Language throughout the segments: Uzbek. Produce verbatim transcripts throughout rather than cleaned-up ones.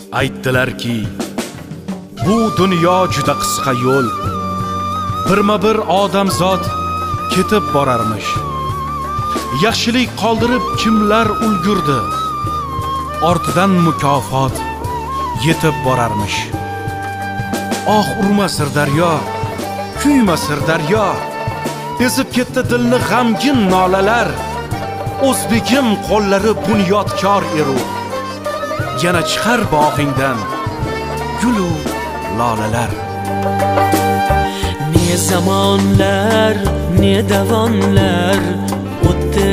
Aytdilarki, bu dunyo juda qisqa yo'l. Birma-bir odamzod ketib borarmish. Yaxshilik qoldirib kimlar ulgurdi? Ortidan mukofot yetib borarmish. Oh urma sirdaryo, kuyma sirdaryo, ezib ketdi dilni g'amgin nolalar. O'zbegim qo'llari bunyodkor eru, yana chiqar bog'ingdan gulu lolalar. Ne zamonlar, ne davonlar o'tdi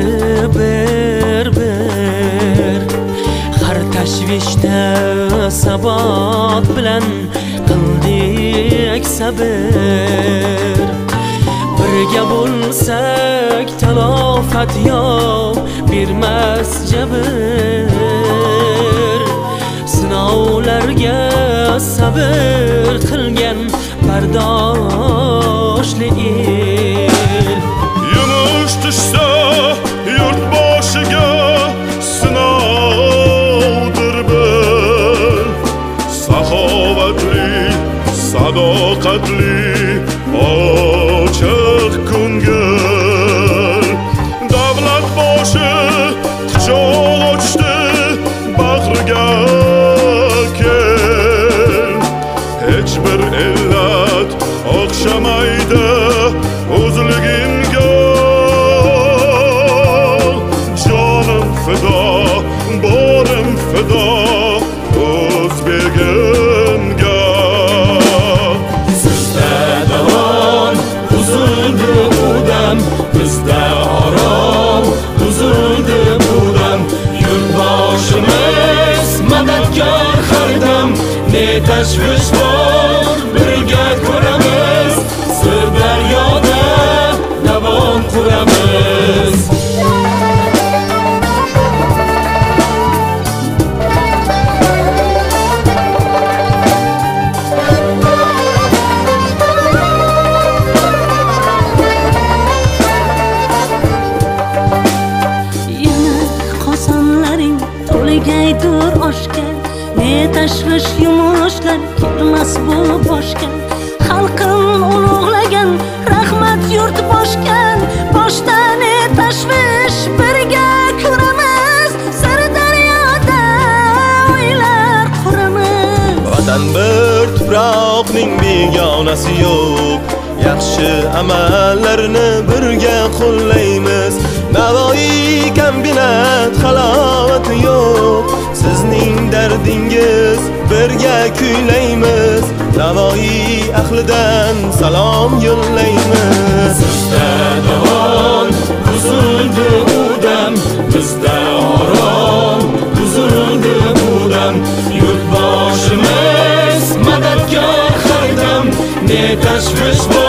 bir-bir. Har tashvishda sabot bilan qildik sabr. Birga bo'lsak talofat yo'q, bermas jabr. Sinovlarga sabr qilgan bardoshli el. Yumush tushsa yurt boshiga sinovdir bil. Saxovatli, sadoqatli, ochiq ko'ngil. Davlat boshi quchoq ochdi, bag'riga kel. Hech bir illat o'xshamaydi o'zligingga. Jonim fido, borim fido o'zbegimga. Sizda davon uzildi udam, bizda orom uzildi budam. Yurtboshimiz madadkor har dam, ne tashvish bor birga ko'ramiz. Sirdaryoda davom quramiz. To'ligaydur oshga, ne tashvish yumushlar kirmas bu boshga. Xalqim ulug'lagan rahmat yurt boshgan, boshda ne tashvish birga ko'ramiz. Sirdaryoda uylar quramiz. Vatan bir tuproqning begonasi yo'q, yaxshi amallarni birga qo'llaymiz. Navoiy kombinat halovati yo'q, sizning dardingiz birga kuylaymiz. Navoiy ahlidan salom yo'llaymiz. Sizda davon uzildi udam, bizda orom uzildi budam. Yurtboshimiz madadkor har dam, ne tashvish